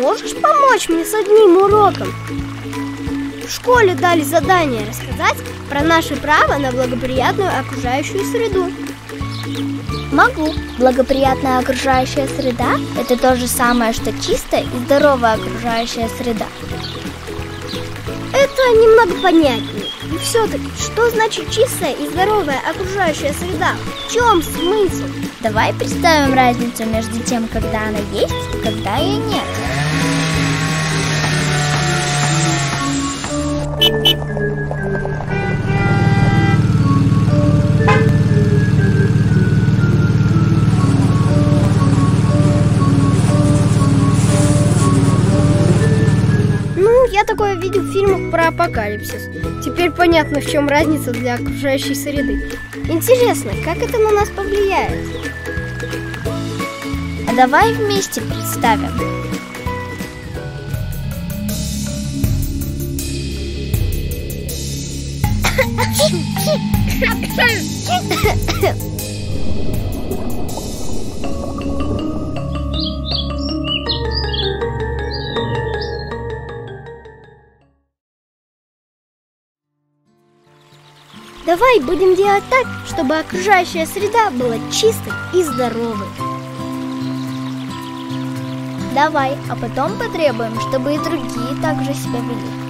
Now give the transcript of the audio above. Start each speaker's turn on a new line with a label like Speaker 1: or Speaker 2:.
Speaker 1: можешь помочь мне с одним уроком? В школе дали задание рассказать про наше право на благоприятную окружающую среду.
Speaker 2: Могу. Благоприятная окружающая среда – это то же самое, что чистая и здоровая окружающая среда.
Speaker 1: Это немного понятнее. И все-таки, что значит чистая и здоровая окружающая среда? В чем смысл?
Speaker 2: Давай представим разницу между тем, когда она есть и когда ее нет.
Speaker 1: Я такое видел в фильмах про апокалипсис. Теперь понятно, в чем разница для окружающей среды. Интересно, как это на нас повлияет?
Speaker 2: А давай вместе представим.
Speaker 1: Давай будем делать так, чтобы окружающая среда была чистой и здоровой.
Speaker 2: Давай, а потом потребуем, чтобы и другие так же себя вели.